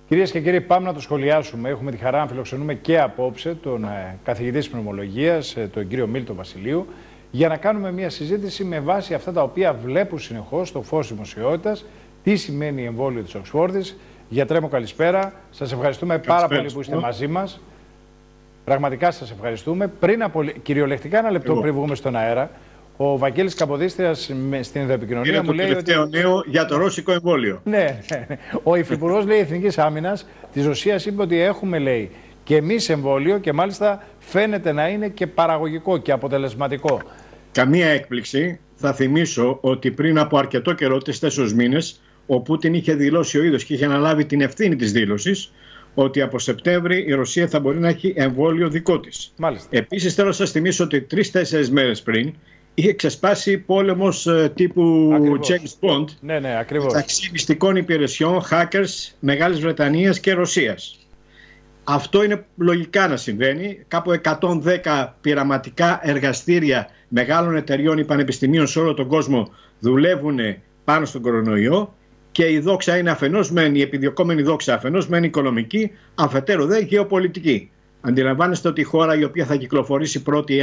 Κυρίες και κύριοι, πάμε να το σχολιάσουμε. Έχουμε τη χαρά να φιλοξενούμε και απόψε τον καθηγητή της πνευμολογίας, τον κύριο Μίλτο Βασιλείου, για να κάνουμε μια συζήτηση με βάση αυτά τα οποία βλέπουν συνεχώς στο φως δημοσιότητας. Τι σημαίνει εμβόλιο της Οξφόρδης. Γιατρέ μου, καλησπέρα. Σας ευχαριστούμε πάρα πολύ που είστε μαζί μας. Πραγματικά σας ευχαριστούμε. Κυριολεκτικά ένα λεπτό πριν βγούμε στον αέρα, ο Βαγγέλης Καποδίστριας στην ενδοεπικοινωνία μου λέει. Το τελευταίο νέο για το ρώσικο εμβόλιο. Ναι. Ο Υφυπουργός, λέει, Εθνικής Άμυνας της Ρωσίας είπε ότι έχουμε, λέει, και εμείς εμβόλιο και μάλιστα φαίνεται να είναι και παραγωγικό και αποτελεσματικό. Καμία έκπληξη. Θα θυμίσω ότι πριν από αρκετό καιρό, 4 μήνες, ο Πούτιν είχε δηλώσει ο ίδιος και είχε αναλάβει την ευθύνη της δήλωσης ότι από Σεπτέμβρη η Ρωσία θα μπορεί να έχει εμβόλιο δικό της. Επίσης, θέλω να σας θυμίσω ότι 3-4 μέρες πριν είχε ξεσπάσει πόλεμος τύπου James Bond μεταξύ μυστικών υπηρεσιών, hackers Μεγάλης Βρετανίας και Ρωσίας. Αυτό είναι λογικά να συμβαίνει. Κάπου 110 πειραματικά εργαστήρια μεγάλων εταιριών ή πανεπιστημίων σε όλο τον κόσμο δουλεύουν πάνω στον κορονοϊό και η δόξα είναι αφενός μεν, η επιδιωκόμενη δόξα αφενός μεν οικονομική, αφετέρου δε γεωπολιτική. Αντιλαμβάνεστε ότι η χώρα η οποία θα κυκλοφορήσει πρώτη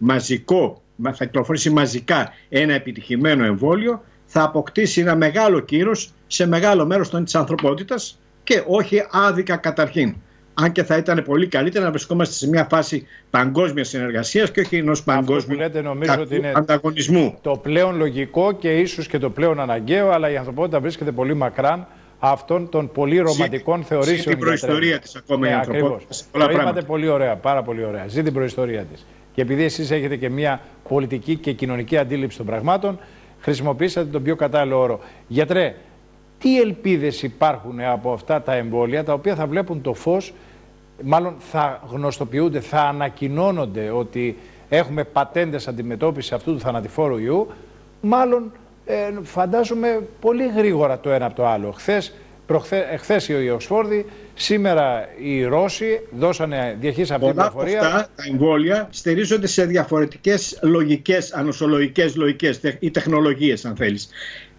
θα κυκλοφορήσει μαζικά ένα επιτυχημένο εμβόλιο, θα αποκτήσει ένα μεγάλο κύρος σε μεγάλο μέρος της ανθρωπότητας και όχι άδικα καταρχήν. Αν και θα ήταν πολύ καλύτερα να βρισκόμαστε σε μια φάση παγκόσμιας συνεργασίας και όχι ενός παγκόσμιου ανταγωνισμού. Το πλέον λογικό και ίσως και το πλέον αναγκαίο, αλλά η ανθρωπότητα βρίσκεται πολύ μακράν αυτών των πολύ ρομαντικών θεωρήσεων. Ζει την προϊστορία της ακόμα η ανθρωπότητα. Το είπατε πολύ ωραία, πάρα πολύ ωραία. Ζει την προϊστορία της. Και επειδή εσείς έχετε και μια πολιτική και κοινωνική αντίληψη των πραγμάτων, χρησιμοποίησατε τον πιο κατάλληλο όρο. Γιατρέ, τι ελπίδες υπάρχουν από αυτά τα εμβόλια τα οποία θα βλέπουν το φως, μάλλον θα γνωστοποιούνται, θα ανακοινώνονται ότι έχουμε πατέντες αντιμετώπισης αυτού του θανατηφόρου ιού, μάλλον φαντάζομαι πολύ γρήγορα το ένα από το άλλο. Εχθές η Οξφόρδη, σήμερα οι Ρώσοι διαχείρισαν αυτή την πληροφορία. Αυτά τα εμβόλια στηρίζονται σε διαφορετικές λογικές, ανοσολογικές λογικές ή τεχνολογίες, αν θέλεις.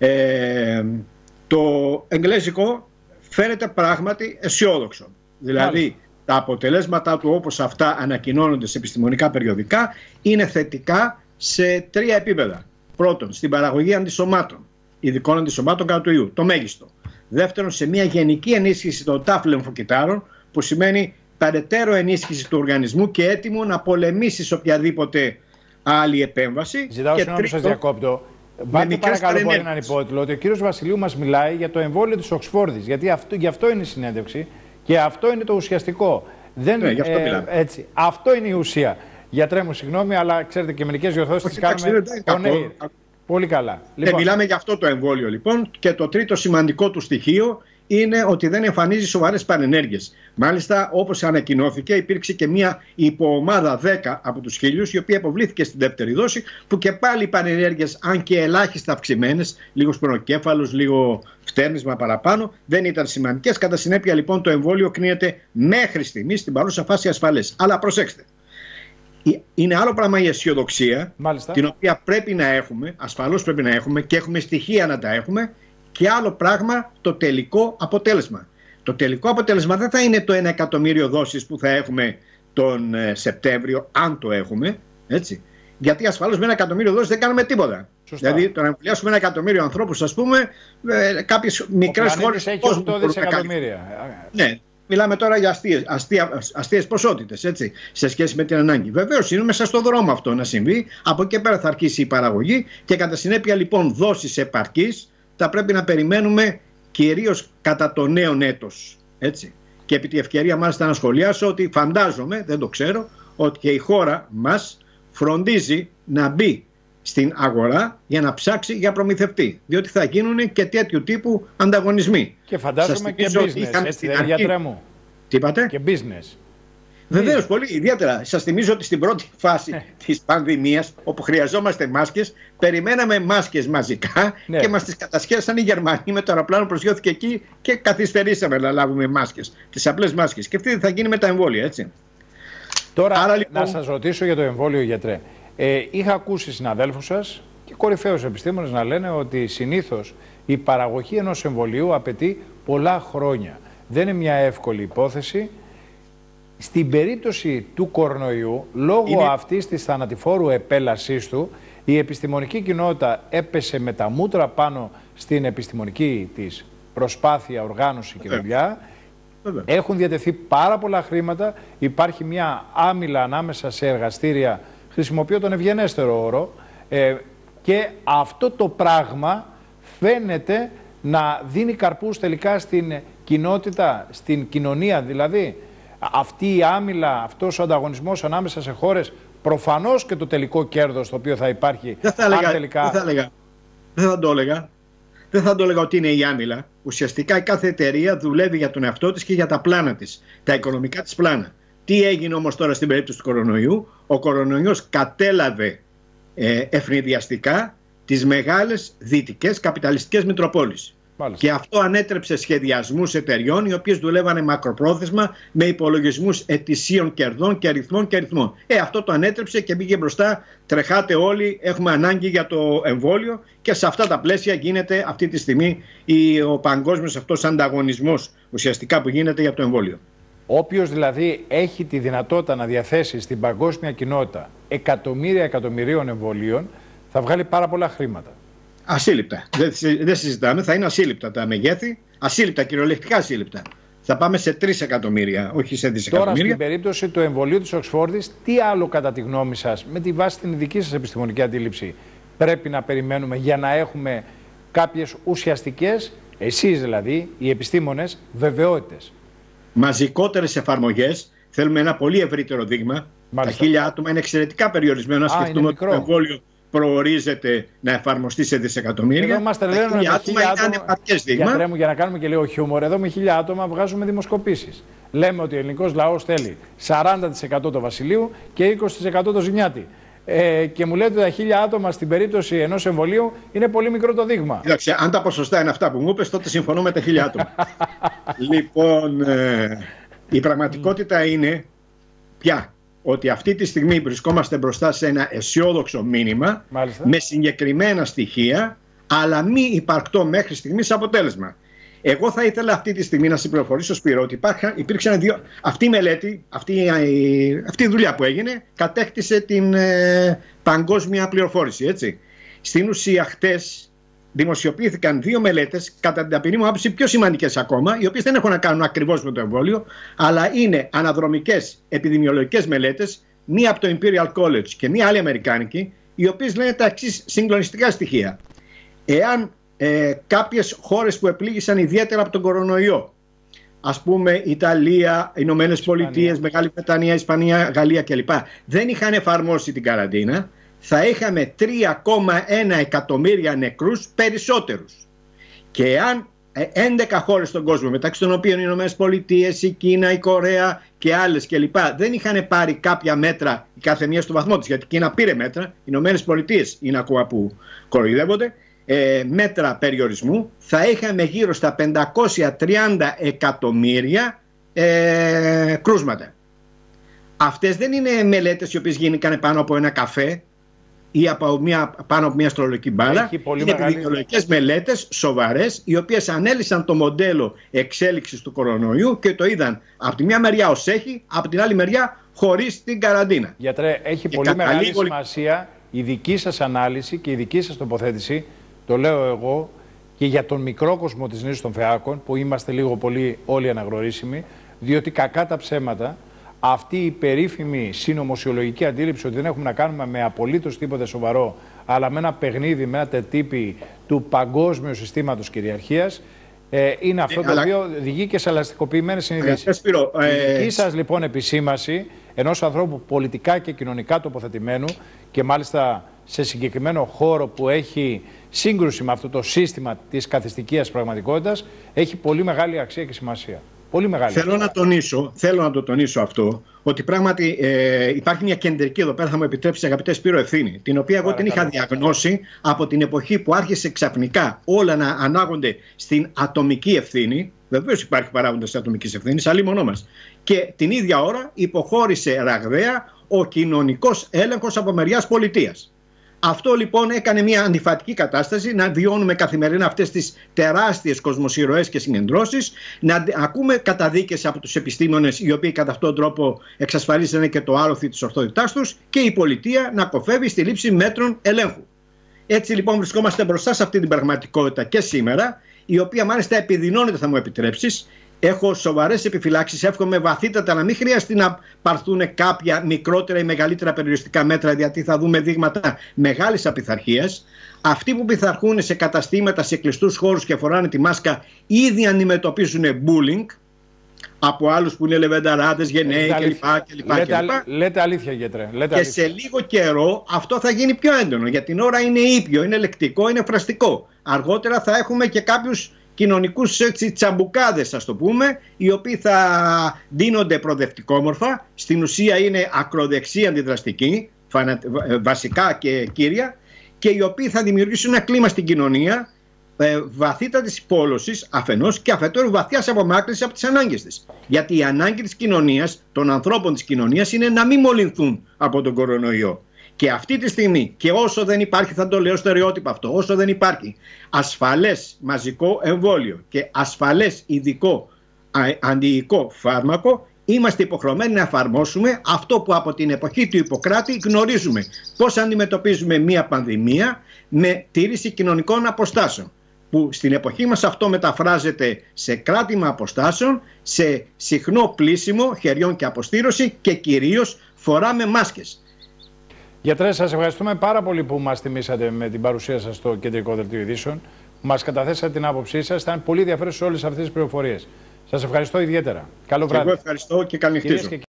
Το εγγλέζικο φαίνεται πράγματι αισιόδοξο. Δηλαδή, τα αποτελέσματα του όπως αυτά ανακοινώνονται σε επιστημονικά περιοδικά είναι θετικά σε 3 επίπεδα. Πρώτον, στην παραγωγή αντισωμάτων, ειδικών αντισωμάτων κατά του ιού, το μέγιστο. Δεύτερον, σε μια γενική ενίσχυση των ταφ λεμφοκυτάρων, που σημαίνει περαιτέρω ενίσχυση του οργανισμού και έτοιμο να πολεμήσει σε οποιαδήποτε άλλη επέμβαση. Ζητάω συγγνώμη που σας διακόπτω. Βάλτε παρακαλώ πολύ έναν υπότιτλο ότι ο κύριος Βασιλείου μας μιλάει για το εμβόλιο της Οξφόρδης. Γιατί γι' αυτό είναι η συνέντευξη και αυτό είναι το ουσιαστικό. Γι' αυτό μιλάμε. Έτσι. Αυτό είναι η ουσία. Γιατρέ μου, συγγνώμη, αλλά ξέρετε και μερικές διορθώσεις τις κάνουμε. Πολύ καλά. Μιλάμε για αυτό το εμβόλιο λοιπόν. Και το τρίτο σημαντικό του στοιχείο είναι ότι δεν εμφανίζει σοβαρές πανενέργειες. Μάλιστα, όπως ανακοινώθηκε, υπήρξε και μια υποομάδα 10 από τους 1000, η οποία αποβλήθηκε στην δεύτερη δόση, που και πάλι οι πανενέργειες, αν και ελάχιστα αυξημένες, λίγο σπονοκέφαλος, λίγο φτέρνισμα παραπάνω, δεν ήταν σημαντικές. Κατά συνέπεια, λοιπόν, το εμβόλιο κρίνεται μέχρι στιγμής στην παρούσα φάση ασφαλές. Αλλά προσέξτε. Είναι άλλο πράγμα η αισιοδοξία, την οποία πρέπει να έχουμε, ασφαλώς πρέπει να έχουμε και έχουμε στοιχεία να τα έχουμε, και άλλο πράγμα το τελικό αποτέλεσμα. Το τελικό αποτέλεσμα δεν θα είναι το 1 εκατομμύριο δόσεις που θα έχουμε τον Σεπτέμβριο, αν το έχουμε, έτσι. Γιατί ασφαλώς με 1 εκατομμύριο δόσεις δεν κάνουμε τίποτα. Σωστά. Δηλαδή το να εμβολιάσουμε 1 εκατομμύριο ανθρώπους, ας πούμε, κάποιες μικρές χώρες. Έχει 8 δισεκατομμύρια. Ναι. Μιλάμε τώρα για αστείες ποσότητες, έτσι, σε σχέση με την ανάγκη. Βεβαίως είναι μέσα στο δρόμο αυτό να συμβεί. Από εκεί πέρα θα αρχίσει η παραγωγή και κατά συνέπεια λοιπόν δόσεις επαρκής θα πρέπει να περιμένουμε κυρίως κατά το νέο έτος. Έτσι. Και επί τη ευκαιρία μάλιστα να σχολιάσω ότι φαντάζομαι, δεν το ξέρω, ότι και η χώρα μας φροντίζει να μπει στην αγορά για να ψάξει για προμηθευτή. Διότι θα γίνουν και τέτοιου τύπου ανταγωνισμοί. Και φαντάζομαι και business, έτσι, γιατρέ μου. Τι είπατε? Και business. Βεβαίως, πολύ ιδιαίτερα. Σας θυμίζω ότι στην πρώτη φάση της πανδημίας, όπου χρειαζόμαστε μάσκες, περιμέναμε μάσκες μαζικά και μας τις κατασχέσαν οι Γερμανοί με το αεροπλάνο, προσγειώθηκε εκεί και καθυστερήσαμε να λάβουμε μάσκες. Τις απλές μάσκες. Και αυτή θα γίνει με τα εμβόλια, έτσι. Τώρα, άρα, λοιπόν, να σας ρωτήσω για το εμβόλιο, γιατρέ. Είχα ακούσει συναδέλφους σας και κορυφαίους επιστήμονες να λένε ότι συνήθως η παραγωγή ενός εμβολίου απαιτεί πολλά χρόνια. δεν είναι μια εύκολη υπόθεση. Στην περίπτωση του κορονοϊού, λόγω αυτής της θανατηφόρου επέλασής του, η επιστημονική κοινότητα έπεσε με τα μούτρα πάνω στην επιστημονική της προσπάθεια, οργάνωση και δουλειά. Έχουν διατεθεί πάρα πολλά χρήματα. Υπάρχει μια άμυλα ανάμεσα σε εργαστήρια, χρησιμοποιώ τον ευγενέστερο όρο, και αυτό το πράγμα φαίνεται να δίνει καρπούς τελικά στην κοινότητα, στην κοινωνία. Δηλαδή, αυτή η άμυλα, αυτός ο ανταγωνισμός ανάμεσα σε χώρες, προφανώς και το τελικό κέρδος το οποίο θα υπάρχει. Δεν θα το έλεγα ότι είναι η άμυλα. Ουσιαστικά κάθε εταιρεία δουλεύει για τον εαυτό της και για τα πλάνα της, τα οικονομικά της πλάνα. Τι έγινε όμως τώρα στην περίπτωση του κορονοϊού? Ο κορονοϊός κατέλαβε ευνηδιαστικά τις μεγάλες δυτικές καπιταλιστικές μητροπόλεις. Μάλιστα. Και αυτό ανέτρεψε σχεδιασμούς εταιριών οι οποίες δουλεύανε μακροπρόθεσμα με υπολογισμούς ετησίων κερδών και αριθμών. Αυτό το ανέτρεψε και πήγε μπροστά. Τρεχάτε όλοι, έχουμε ανάγκη για το εμβόλιο, και σε αυτά τα πλαίσια γίνεται αυτή τη στιγμή ο παγκόσμιος αυτός ανταγωνισμός ουσιαστικά που γίνεται για το εμβόλιο. Όποιος δηλαδή έχει τη δυνατότητα να διαθέσει στην παγκόσμια κοινότητα εκατομμυρίων εμβολίων, θα βγάλει πάρα πολλά χρήματα. Ασύλληπτα. Δεν συζητάμε, θα είναι ασύλληπτα τα μεγέθη, ασύλληπτα, κυριολεκτικά ασύλληπτα. Θα πάμε σε 3 εκατομμύρια, όχι σε δισεκατομμύρια. Τώρα, στην περίπτωση του εμβολίου της Οξφόρδης, τι άλλο κατά τη γνώμη σας, με τη βάση την δική σας επιστημονική αντίληψη, πρέπει να περιμένουμε για να έχουμε κάποιες ουσιαστικές, εσείς δηλαδή, οι επιστήμονες, βεβαιότητες? Μαζικότερες εφαρμογές. Θέλουμε ένα πολύ ευρύτερο δείγμα. Μάλιστα. Τα 1000 άτομα είναι εξαιρετικά περιορισμένο. Να σκεφτούμε ότι το εμβόλιο προορίζεται να εφαρμοστεί σε δισεκατομμύρια. Εδώ μας τρελαίνουν με 1000 άτομα είναι επαρκές δείγμα. Γιατρέ μου, για να κάνουμε και λίγο χιούμορ, εδώ με 1000 άτομα βγάζουμε δημοσκοπήσεις. Λέμε ότι ο ελληνικός λαός θέλει 40% το Βασιλείου και 20% το Ζημιάτη. Και μου λέτε τα 1000 άτομα στην περίπτωση ενός εμβολίου είναι πολύ μικρό το δείγμα. Κοίταξε, αν τα ποσοστά είναι αυτά που μου είπες, τότε συμφωνώ με τα 1000 άτομα. Λοιπόν, η πραγματικότητα είναι πια ότι αυτή τη στιγμή βρισκόμαστε μπροστά σε ένα αισιόδοξο μήνυμα. Μάλιστα. Με συγκεκριμένα στοιχεία, αλλά μη υπαρκτό μέχρι στιγμής αποτέλεσμα. Εγώ θα ήθελα αυτή τη στιγμή να συμπληροφορήσω, Σπύρο, ότι υπήρξαν δύο. Αυτή η μελέτη, αυτή η δουλειά που έγινε, κατέκτησε την παγκόσμια πληροφόρηση. Έτσι. Στην ουσία, χτες δημοσιοποιήθηκαν 2 μελέτες, κατά την ταπεινή μου άποψη πιο σημαντικές ακόμα, οι οποίες δεν έχουν να κάνουν ακριβώς με το εμβόλιο, αλλά είναι αναδρομικές επιδημιολογικές μελέτες, μία από το Imperial College και μία άλλη αμερικάνικη, οι οποίες λένε τα εξής συγκλονιστικά στοιχεία. Εάν κάποιες χώρες που επλήγησαν ιδιαίτερα από τον κορονοϊό, ας πούμε Ιταλία, Ηνωμένες Πολιτείες, Μεγάλη Βρετανία, Ισπανία, Γαλλία κλπ., δεν είχαν εφαρμόσει την καραντίνα, θα είχαμε 3,1 εκατομμύρια νεκρούς περισσότερους. Και αν 11 χώρες στον κόσμο, μεταξύ των οποίων οι Ηνωμένες Πολιτείες, η Κίνα, η Κορέα και άλλες κλπ., δεν είχαν πάρει κάποια μέτρα, η κάθε μία στο βαθμό της, γιατί η Κίνα πήρε μέτρα, οι Ηνωμένες Πολιτείες είναι ακόμα που κοροϊδεύονται, μέτρα περιορισμού, θα είχαμε γύρω στα 530 εκατομμύρια κρούσματα. Αυτές δεν είναι μελέτες οι οποίες γίνηκαν πάνω από ένα καφέ ή πάνω από μια αστρολογική μπάλα. Είναι επιδημιολογικές μελέτες σοβαρές, οι οποίες ανέλυσαν το μοντέλο εξέλιξης του κορονοϊού και το είδαν από τη μια μεριά ως έχει, από την άλλη μεριά χωρίς την καραντίνα. Γιατρέ, έχει πολύ μεγάλη σημασία η δική σας ανάλυση και η δική σας τοποθέτηση. Το λέω εγώ και για τον μικρό κόσμο της νήσου των Φεάκων, που είμαστε λίγο πολύ όλοι αναγνωρίσιμοι, διότι κακά τα ψέματα, αυτή η περίφημη συνωμοσιολογική αντίληψη ότι δεν έχουμε να κάνουμε με απολύτως τίποτε σοβαρό, αλλά με ένα παιχνίδι, με ένα τερτύπι του παγκόσμιου συστήματος κυριαρχίας, είναι αυτό το οποίο οδηγεί και σε ελαστικοποιημένες συνειδήσεις. Η δική σας λοιπόν επισήμαση ενός ανθρώπου πολιτικά και κοινωνικά τοποθετημένου και μάλιστα σε συγκεκριμένο χώρο που έχει σύγκρουση με αυτό το σύστημα της καθιστικίας πραγματικότητας, έχει πολύ μεγάλη αξία και σημασία. Πολύ μεγάλη. Θέλω να το τονίσω αυτό, ότι πράγματι υπάρχει μια κεντρική, εδώ πέρα θα μου επιτρέψει, αγαπητέ Σπύρο, ευθύνη, την οποία εγώ την είχα διαγνώσει από την εποχή που άρχισε ξαφνικά όλα να ανάγονται στην ατομική ευθύνη. Βεβαίως υπάρχει παράγοντας ατομικής ευθύνης, αλλήμονό μας. Και την ίδια ώρα υποχώρησε ραγδαία ο κοινωνικός έλεγχος από μεριάς πολιτείας. Αυτό λοιπόν έκανε μια αντιφατική κατάσταση, να βιώνουμε καθημερινά αυτές τις τεράστιες κοσμοσυρωές και συγκεντρώσεις, να ακούμε καταδίκες από τους επιστήμονες οι οποίοι κατά αυτόν τον τρόπο εξασφαλίσανε και το άλοθη της ορθότητάς τους, και η πολιτεία να κοφεύει στη λήψη μέτρων ελέγχου. Έτσι λοιπόν βρισκόμαστε μπροστά σε αυτή την πραγματικότητα και σήμερα, η οποία μάλιστα επιδεινώνεται, θα μου επιτρέψεις. Έχω σοβαρές επιφυλάξεις. Εύχομαι βαθύτατα να μην χρειαστεί να πάρθουν κάποια μικρότερα ή μεγαλύτερα περιοριστικά μέτρα, γιατί θα δούμε δείγματα μεγάλης απειθαρχίας. Αυτοί που πειθαρχούν σε καταστήματα, σε κλειστούς χώρους και φοράνε τη μάσκα, ήδη αντιμετωπίζουν bullying από άλλους που είναι λεβενταράδες, γενναίοι κλπ. Λέτε αλήθεια, γιατρέ. Και σε λίγο καιρό αυτό θα γίνει πιο έντονο. Για την ώρα είναι ήπιο, είναι λεκτικό, είναι φραστικό. Αργότερα θα έχουμε και κάποιους κοινωνικούς τσαμπουκάδες, ας το πούμε, οι οποίοι θα δίνονται προοδευτικόμορφα. Στην ουσία είναι ακροδεξιά αντιδραστικοί, βασικά και κύρια, και οι οποίοι θα δημιουργήσουν ένα κλίμα στην κοινωνία βαθύτατης πόλωσης αφενός, και αφετέρου βαθιάς απομάκρυνσης από τις ανάγκες της. Γιατί η ανάγκη της κοινωνίας, των ανθρώπων της κοινωνίας, είναι να μην μολυνθούν από τον κορονοϊό. Και αυτή τη στιγμή, και όσο δεν υπάρχει, θα το λέω στερεότυπα αυτό, όσο δεν υπάρχει ασφαλές μαζικό εμβόλιο και ασφαλές ειδικό αντιϊκό φάρμακο, είμαστε υποχρεωμένοι να εφαρμόσουμε αυτό που από την εποχή του Ιπποκράτη γνωρίζουμε. Πώς αντιμετωπίζουμε μία πανδημία με τήρηση κοινωνικών αποστάσεων. Που στην εποχή μας αυτό μεταφράζεται σε κράτημα αποστάσεων, σε συχνό πλύσιμο χεριών και αποστήρωση, και κυρίως φοράμε μάσκες. Γιατρέ, σας ευχαριστούμε πάρα πολύ που μας τιμήσατε με την παρουσία σας στο Κεντρικό Δελτίο Ειδήσεων. Μας καταθέσατε την άποψή σας. Ήταν πολύ ενδιαφέρουσες όλες αυτές τις πληροφορίες. Σας ευχαριστώ ιδιαίτερα. Καλό βράδυ. Εγώ ευχαριστώ και καληνυχτίζω.